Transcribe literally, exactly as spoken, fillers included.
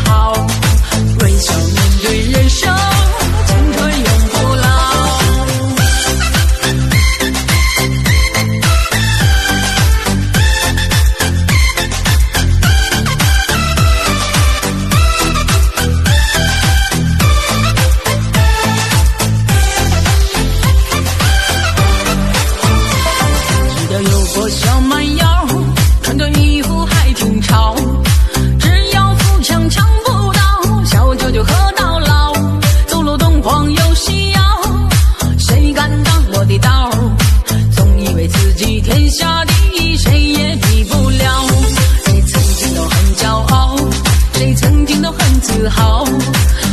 好，微笑面对人生，青春永不老。记得有个小蛮腰，穿的衣服还挺潮，只要扶墙抢不到，小酒就喝到老，走路东晃又西摇，谁敢挡我的道？总以为自己天下第一，谁也比不了。谁曾经都很骄傲，谁曾经都很自豪，